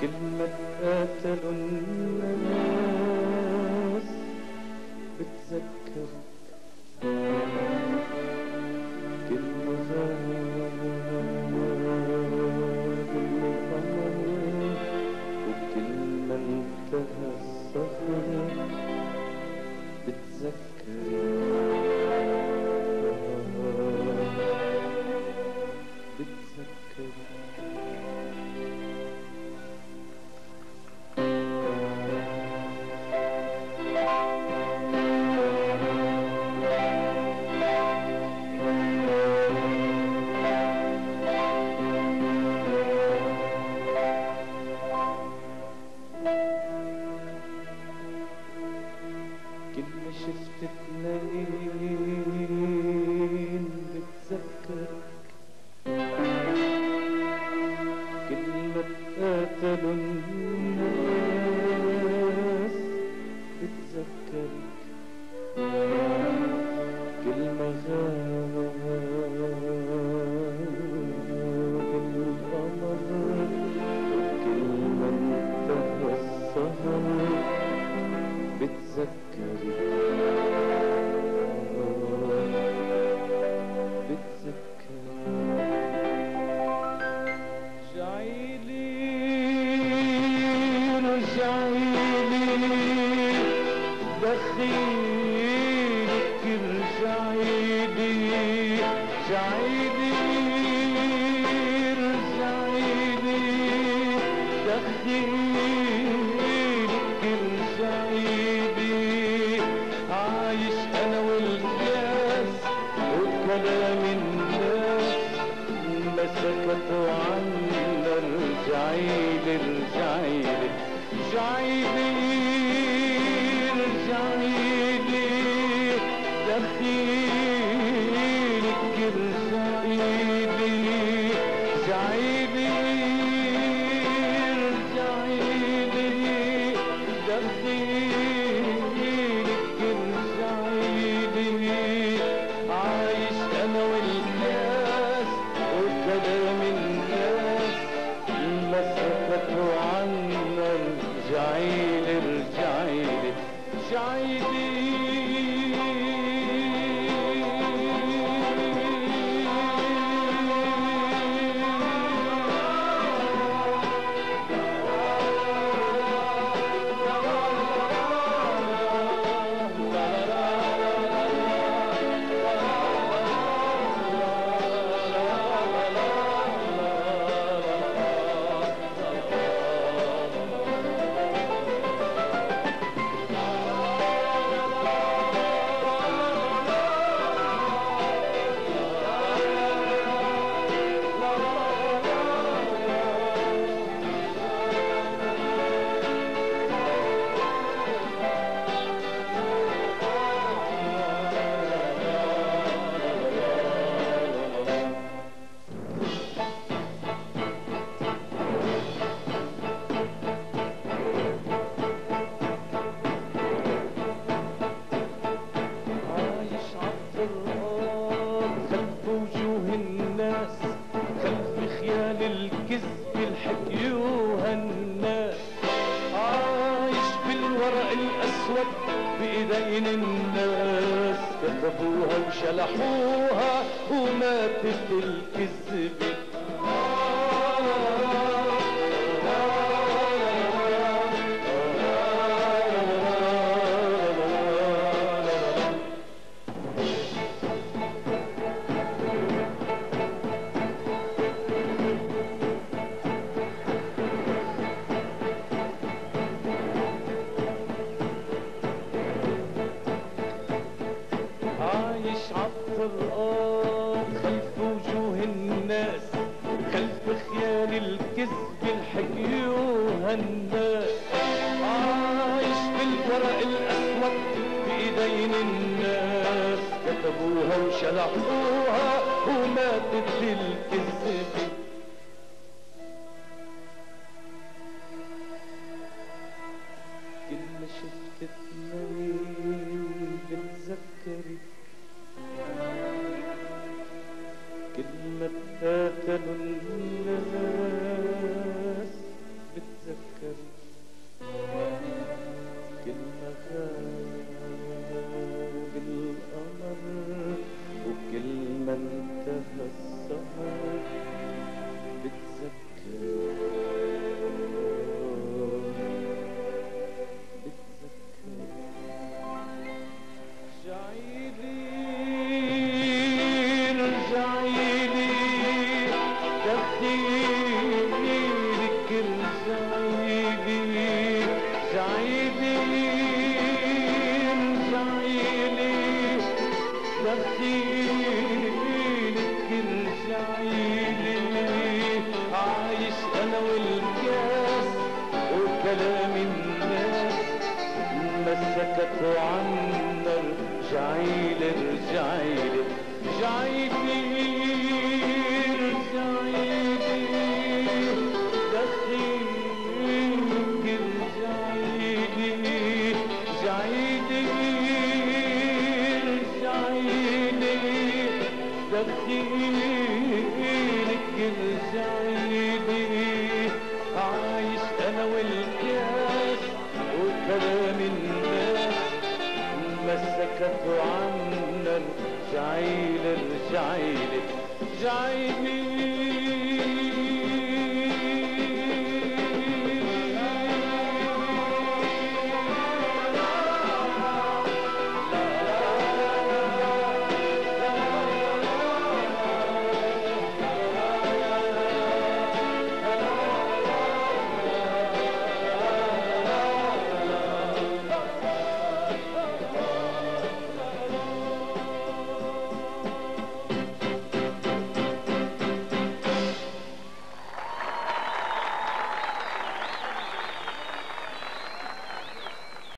كلمة قتلوا الناس بتذكرك، كلمة غاب القمر وكلمة انتهى السهر بتذكرك. كلمة شفت اتنين بتذكرك، كلمة قتلوا الناس بتذكرك، كلمة غاب القمر وكلمة انتهى السهر بتذكرك. دخيلك ارجعيلي، رجعيلي رجعيلي دخيلك ارجعيلي. عايش انا والكاس وكلام الناس ما سكتوا عنا. رجعيلي رجعيلي رجعيلي رجعيلي دخيلك ارجعيلي، رجعيلي رجعيلي دخيلك ارجعيلي. عايش انا والكاس وكلام الناس ما سكتوا عنا. رجعيلي رجعيلي رجعيلي الكذب الحكيوها الناس. عايش بالورق الأسود بإيدين الناس كتبوها وشلحوها وماتت الكذب. عايش عالطرقات خلف وجوه الناس، خلف خيال الكذب الحكيوها الناس. عايش بالورق الأسود بإيدين الناس كتبوها وشلحوها وماتت الكذب. كلمة شفت اتنين بتذكرك، كلمة قتلوا الناس بتذكرك. والكاس وكلام الناس ما سكتوا عنا. ارجعيلي ارجعيلي ارجعيلي ارجعيلي دخيلك ارجعيلي ارجعيلي ارجعيلي دخيلك ارجعيلي. عايش انا